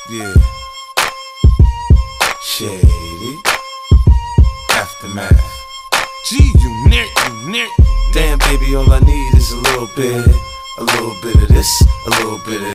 Yeah. Shady. Aftermath. Gee, you near. Damn, baby, all I need is a little bit of this, a little bit of